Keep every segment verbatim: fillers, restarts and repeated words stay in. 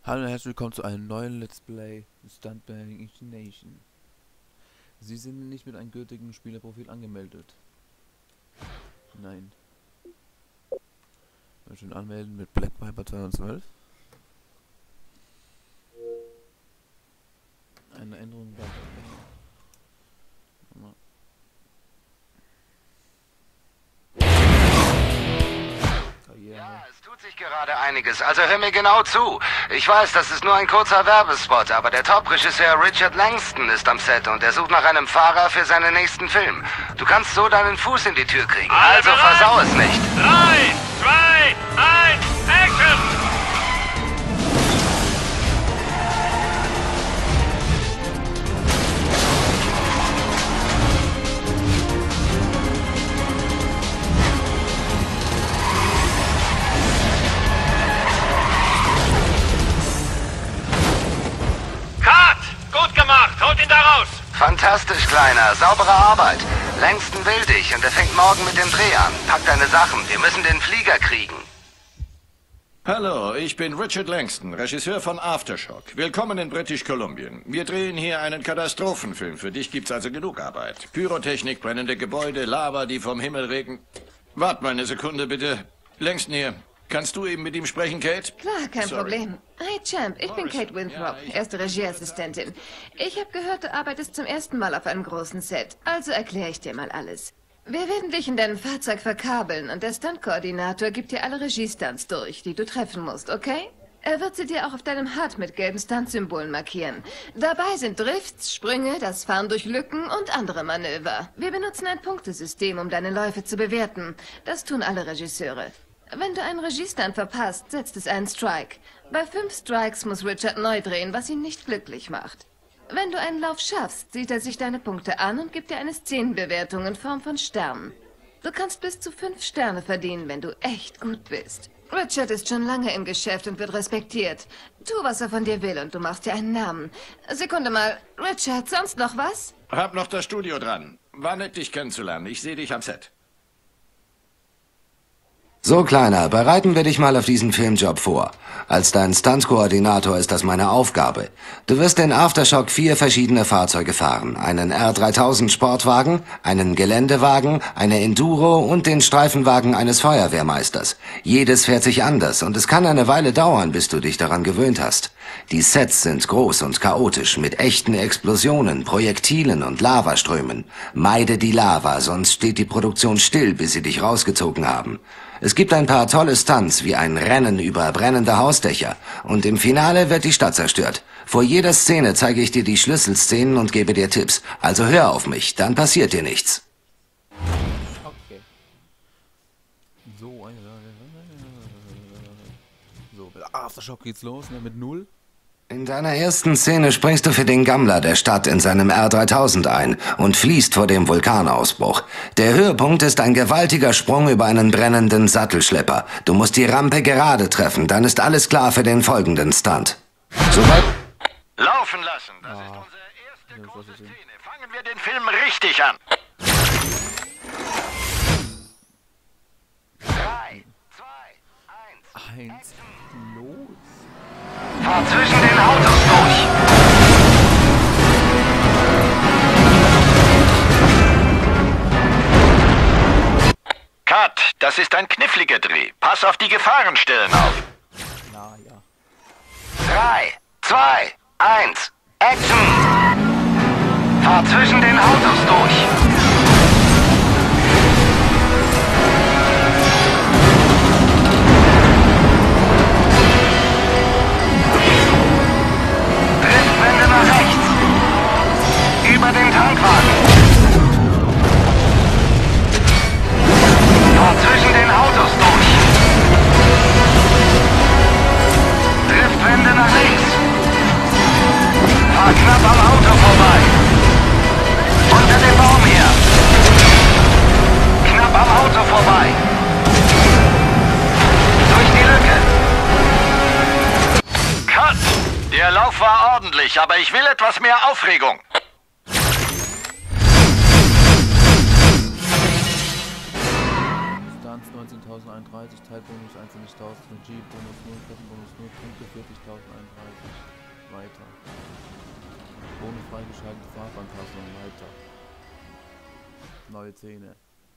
Hallo und herzlich willkommen zu einem neuen Let's Play Stuntman Nation. Sie sind nicht mit einem gültigen Spielerprofil angemeldet. Nein. Mal schön anmelden mit Black Viper zweitausendzwölf. Eine Änderung bei Ja, es tut sich gerade einiges, also hör mir genau zu. Ich weiß, das ist nur ein kurzer Werbespot, aber der Top-Regisseur Richard Langston ist am Set und er sucht nach einem Fahrer für seinen nächsten Film. Du kannst so deinen Fuß in die Tür kriegen, Alle also bereit? versau es nicht. Drei, zwei, eins, Action! Cut! Gut gemacht! Holt ihn da raus! Fantastisch, Kleiner, saubere Arbeit. Langston will dich und er fängt morgen mit dem Dreh an. Pack deine Sachen, wir müssen den Flieger kriegen. Hallo, ich bin Richard Langston, Regisseur von Aftershock. Willkommen in British Kolumbien. Wir drehen hier einen Katastrophenfilm. Für dich gibt's also genug Arbeit. Pyrotechnik, brennende Gebäude, Lava, die vom Himmel regnet. Wart mal eine Sekunde, bitte. Langston hier. Kannst du eben mit ihm sprechen, Kate? Klar, kein Sorry. Problem. Hi, Champ. Ich bin Morrison. Kate Winthrop, Ja, ich- erste Regieassistentin. Ich habe gehört, du arbeitest zum ersten Mal auf einem großen Set. Also erkläre ich dir mal alles. Wir werden dich in deinem Fahrzeug verkabeln und der Stunt-Koordinator gibt dir alle Regiestunts durch, die du treffen musst, okay? Er wird sie dir auch auf deinem Hut mit gelben Stunt-Symbolen markieren. Dabei sind Drifts, Sprünge, das Fahren durch Lücken und andere Manöver. Wir benutzen ein Punktesystem, um deine Läufe zu bewerten. Das tun alle Regisseure. Wenn du einen Regiestunt verpasst, setzt es einen Strike. Bei fünf Strikes muss Richard neu drehen, was ihn nicht glücklich macht. Wenn du einen Lauf schaffst, sieht er sich deine Punkte an und gibt dir eine Szenenbewertung in Form von Sternen. Du kannst bis zu fünf Sterne verdienen, wenn du echt gut bist. Richard ist schon lange im Geschäft und wird respektiert. Tu, was er von dir will und du machst dir einen Namen. Sekunde mal. Richard, sonst noch was? Hab noch das Studio dran. War nett, dich kennenzulernen. Ich sehe dich am Set. So, Kleiner, bereiten wir dich mal auf diesen Filmjob vor. Als dein Stunt-Koordinator ist das meine Aufgabe. Du wirst in Aftershock vier verschiedene Fahrzeuge fahren. Einen R dreitausend Sportwagen, einen Geländewagen, eine Enduro und den Streifenwagen eines Feuerwehrmeisters. Jedes fährt sich anders und es kann eine Weile dauern, bis du dich daran gewöhnt hast. Die Sets sind groß und chaotisch, mit echten Explosionen, Projektilen und Lavaströmen. Meide die Lava, sonst steht die Produktion still, bis sie dich rausgezogen haben. Es gibt ein paar tolle Stunts, wie ein Rennen über brennende Hausdächer. Und im Finale wird die Stadt zerstört. Vor jeder Szene zeige ich dir die Schlüsselszenen und gebe dir Tipps. Also hör auf mich, dann passiert dir nichts. Okay. So, so, mit Aftershock geht's los, ne, mit null. In deiner ersten Szene springst du für den Gammler der Stadt in seinem R dreitausend ein und fliehst vor dem Vulkanausbruch. Der Höhepunkt ist ein gewaltiger Sprung über einen brennenden Sattelschlepper. Du musst die Rampe gerade treffen, dann ist alles klar für den folgenden Stunt. Sobald... Laufen lassen. Das ist unsere erste große Szene. Fangen wir den Film richtig an. Drei, zwei, eins. Eins, los. Fahr zwischen den Autos durch. Cut, das ist ein kniffliger Dreh. Pass auf die Gefahrenstellen auf. Ja, ja. Drei, zwei, eins, Action! Fahr zwischen den Autos durch. Driftwende nach rechts. Über den Tankwagen. Fahr zwischen den Autos durch. Driftwende nach links. Fahr knapp am Auto vorbei. Unter dem Baum hier. Knapp am Auto vorbei. Durch die Lücke. Cut! Der Lauf war ordentlich, aber ich will etwas mehr Aufregung. Stunts neunzehntausendeinunddreißig, Teilbonus einundzwanzigtausend, G, Bonus null, Bonus null, Punkte vierzigtausendeinunddreißig. Weiter. Ohne freigeschaltete Farbanpassung. Weiter. Neue Szene.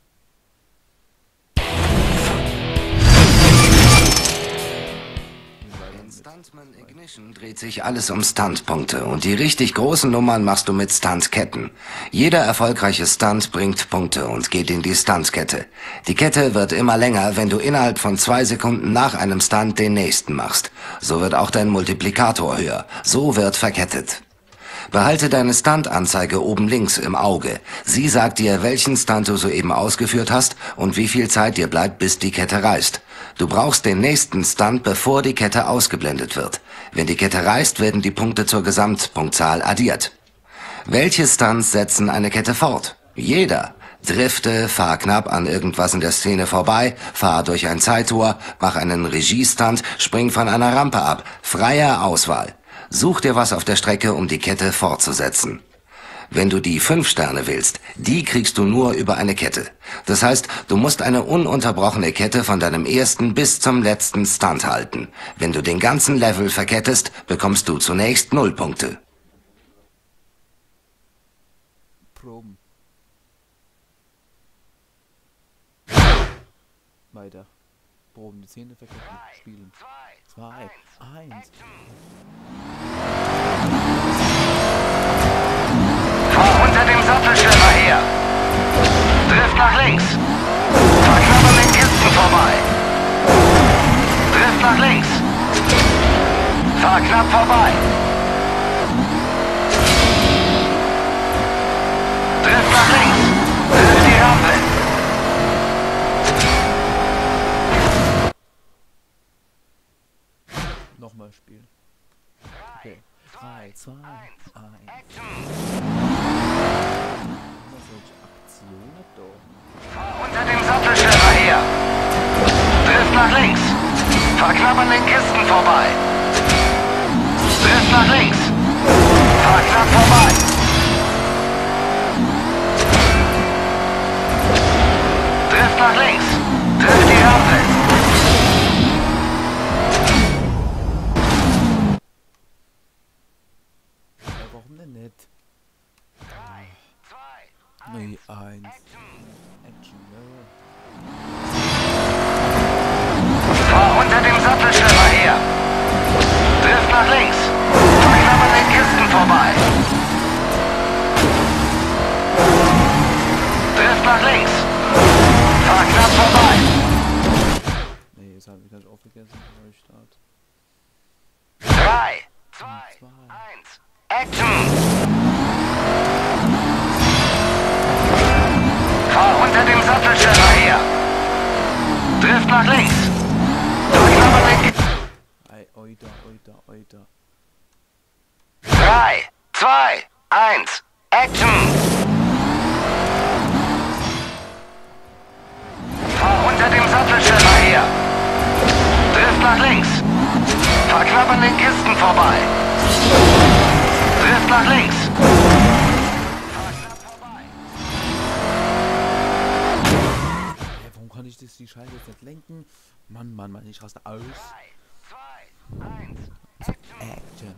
In Stuntman Ignition dreht sich alles um Stuntpunkte und die richtig großen Nummern machst du mit Stuntketten. Jeder erfolgreiche Stunt bringt Punkte und geht in die Stuntkette. Die Kette wird immer länger, wenn du innerhalb von zwei Sekunden nach einem Stunt den nächsten machst. So wird auch dein Multiplikator höher. So wird verkettet. Behalte deine Stunt-Anzeige oben links im Auge. Sie sagt dir, welchen Stunt du soeben ausgeführt hast und wie viel Zeit dir bleibt, bis die Kette reißt. Du brauchst den nächsten Stunt, bevor die Kette ausgeblendet wird. Wenn die Kette reißt, werden die Punkte zur Gesamtpunktzahl addiert. Welche Stunts setzen eine Kette fort? Jeder. Drifte, fahr knapp an irgendwas in der Szene vorbei, fahr durch ein Zeittor, mach einen Regiestunt, spring von einer Rampe ab. Freie Auswahl. Such dir was auf der Strecke, um die Kette fortzusetzen. Wenn du die fünf Sterne willst, die kriegst du nur über eine Kette. Das heißt, du musst eine ununterbrochene Kette von deinem ersten bis zum letzten Stunt halten. Wenn du den ganzen Level verkettest, bekommst du zunächst null Punkte. Proben. Weiter. Proben, die Szene verketten, spielen. Zwei, eins. Fahr unter dem Sattelschirmer her. Drift nach links. Fahr knapp an den Kisten vorbei. Drift nach links. Fahr knapp vorbei. Drift nach links. Drift die Rampe. Nochmal spielen. Okay. drei, zwei, eins. Solche Aktionen doch. Fahr unter dem Sattelschirmer her. Drift nach links. Fahr knapp an den Kisten vorbei. Drift nach links. Fahr knapp vorbei. Drift nach links. Drift die Rampe. Warum denn nicht? Nee, eins. Action, ne? Fahr unter dem Sattelschirmer her. Drift nach links. Fahr knapp an den Kisten vorbei. Drift nach links. Fahr knapp vorbei. Nee, jetzt habe ich gleich aufgegessen. Neustart. drei, zwei, eins. Action! Fahr unter dem Sattelschirmer her. Drift nach links. Fahr knapp an den Kisten. Ei, oida, oida, oida. drei, zwei, eins. Action! Fahr unter dem Sattelschirmer her. Drift nach links. Fahr knapp an den Kisten vorbei. Drift nach links. Fahr knapp vorbei. Hey, warum kann ich das die Scheiße jetzt nicht lenken? Mann, Mann, Mann, ich raste aus. drei, zwei, eins. Action.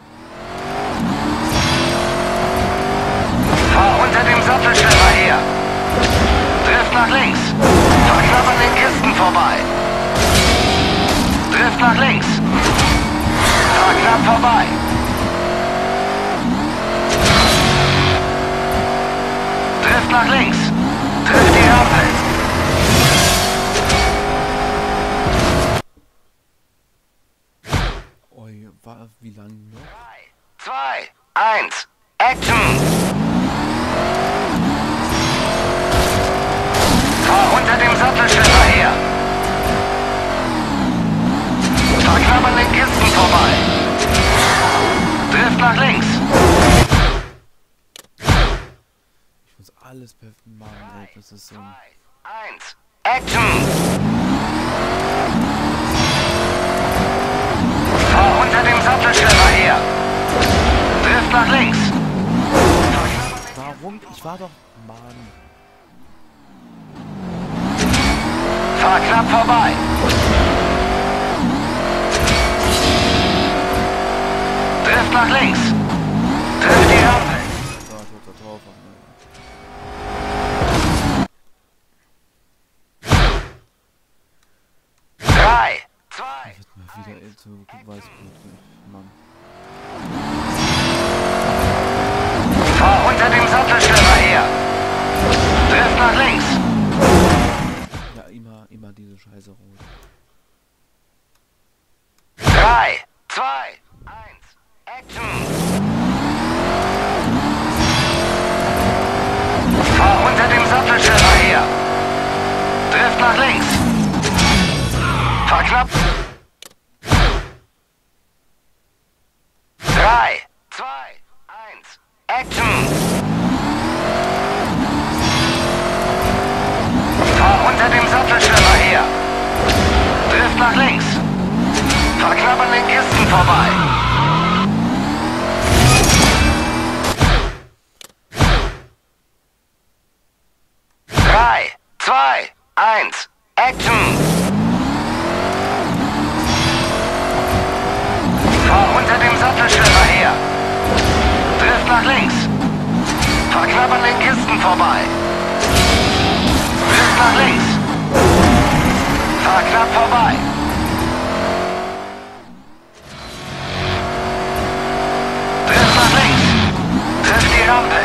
Fahr unter dem Sattelschirmer her. Drift nach links. Fahr knapp an den Kisten vorbei. Drift nach links. Fahr knapp vorbei. Drift nach links. Trifft die Rampe. Oi, war, wie lang noch? drei, zwei, eins. Action! Fahr unter dem Sattelschirmer her. Fahr knapp an den Kisten vorbei. Drift nach links. Ich muss alles perfekt machen, ey, das ist so ein... eins. Action! Fahr unter dem Sattelschirmer her. Drift nach links. Warum? Ich war doch... Mann. Fahr knapp vorbei. Trifft nach links. Trifft die Rampe. Da wird er drauf. Ne? drei, zwei, Wird mal wieder eh zu Weißblut, Mann. fahr unter dem Sattelschlepper her. Trifft nach links. Ja, immer, immer diese Scheiße rot. drei, zwei, eins, Action! Fahr unter dem Sattelschlepper her. Trifft nach links. Fahr knapp. drei, zwei, eins, Action! Fahr unter dem Sattelschlepper her. Trifft nach links. Fahr knapp an den Kisten vorbei. drei, zwei, eins, Action! Fahr unter dem Sattelschlepper her. Trifft nach links. Fahr knapp an den Kisten vorbei. Trifft nach links. Fahr knapp vorbei. Trifft nach links. Trifft die Rampe.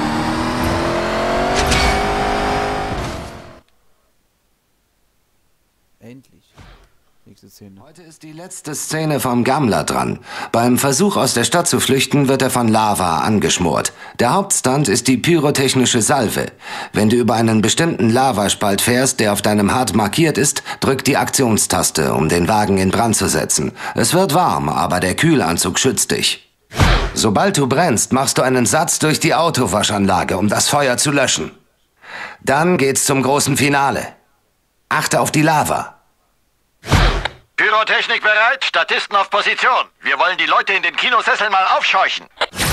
Endlich. Nächste Szene. Heute ist die letzte Szene vom Gammler dran. Beim Versuch aus der Stadt zu flüchten, wird er von Lava angeschmort. Der Hauptstunt ist die pyrotechnische Salve. Wenn du über einen bestimmten Lavaspalt fährst, der auf deinem H U D markiert ist, drück die Aktionstaste, um den Wagen in Brand zu setzen. Es wird warm, aber der Kühlanzug schützt dich. Sobald du brennst, machst du einen Satz durch die Autowaschanlage, um das Feuer zu löschen. Dann geht's zum großen Finale. Achte auf die Lava. Pyrotechnik bereit, Statisten auf Position. Wir wollen die Leute in den Kinosesseln mal aufscheuchen.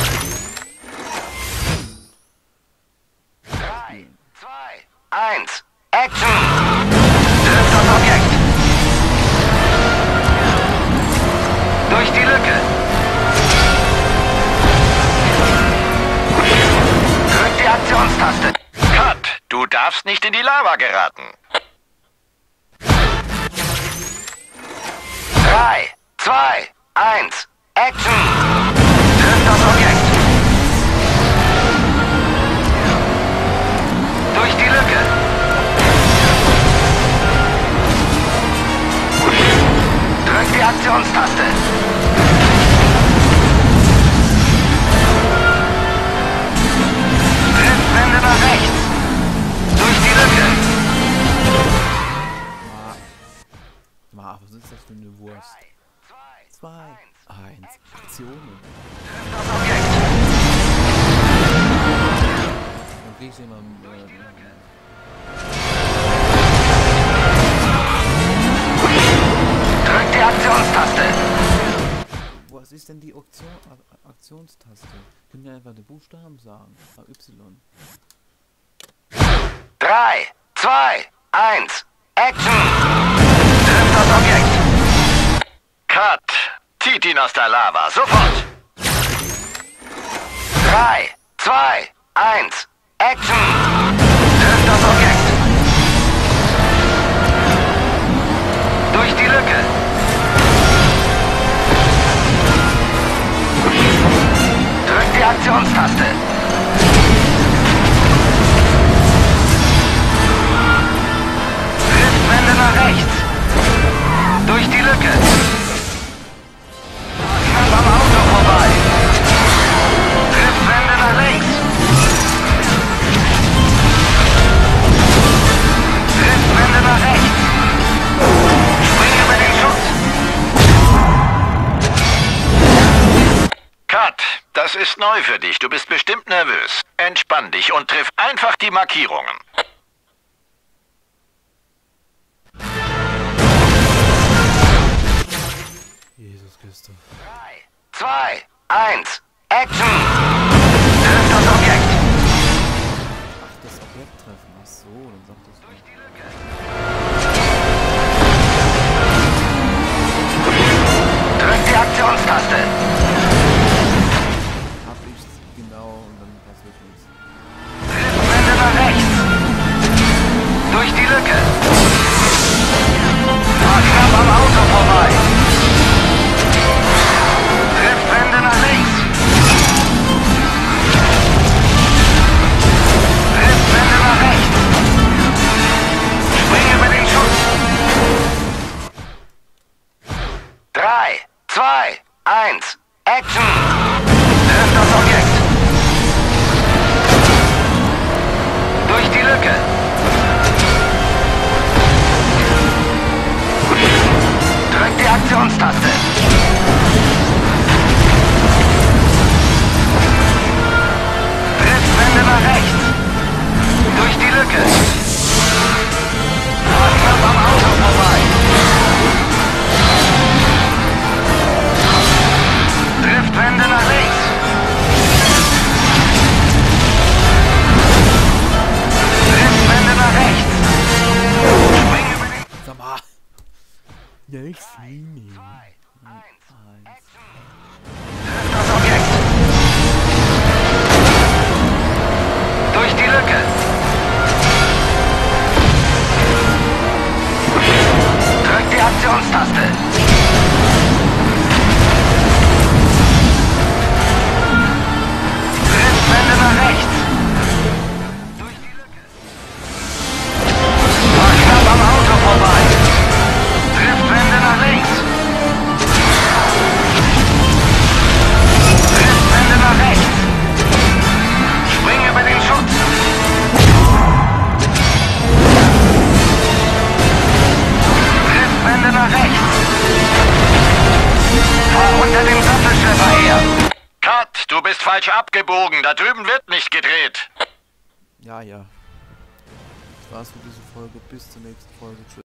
drei, zwei, eins, Action! Trifft das Objekt. Durch die Lücke. Drückt die Aktionstaste. Cut, du darfst nicht in die Lava geraten. drei, zwei, eins, Action! Trifft das Objekt. Durch die Lücke. Drückt die Aktionstaste. Trifft Wände nach rechts. Durch die Lücke. Ma, was ist das für eine Wurst? Zwei, eins, Aktionen. Das Objekt. Dann krieg ich den mal. Äh, Drückt die Aktionstaste. was ist denn die Aktion, A- Aktionstaste? Können wir einfach die Buchstaben sagen? A, Y. drei, zwei, eins, Action! Trifft das Objekt. Cut, zieht ihn aus der Lava, sofort. drei, zwei, eins, Action! Trifft das Objekt. Durch die Lücke. Drückt die Aktionstaste. Trifft Wände nach rechts. Durch die Lücke. Knapp am Auto vorbei. Trifft Wände nach links. Trifft Wände nach rechts. Spring über den Schutz. Cut, das ist neu für dich. Du bist bestimmt nervös. Entspann dich und triff einfach die Markierungen. Jesus Christus. drei, zwei, eins, Action! Trifft das Objekt. Ach, das Objekt treffen. Ach so, dann sagt das so. Drückt die Aktionstaste. eins, Action! Trifft das Objekt! Durch die Lücke! Drückt die Aktionstaste! Trifft Wände nach rechts! Durch die Lücke! War knapp am Auto vorbei! Trifft Wände nach links! Trifft Wände nach rechts! Spring über den... Sag mal. Ja, ich fliege. Trifft das Objekt! Durch die Lücke! Drückt die Aktionstaste! Trifft Wände nach rechts! Durch die Lücke! War knapp am Auto vorbei! Trifft Wände nach links! Trifft Wände nach rechts! Spring über den Schutz! Trifft Wände nach rechts! Fahr unter dem Sattelschlepper her! Cut, du bist falsch abgebogen. Da drüben wird nicht gedreht. Ja, ja. Das war's für diese Folge. Bis zur nächsten Folge. Tschüss.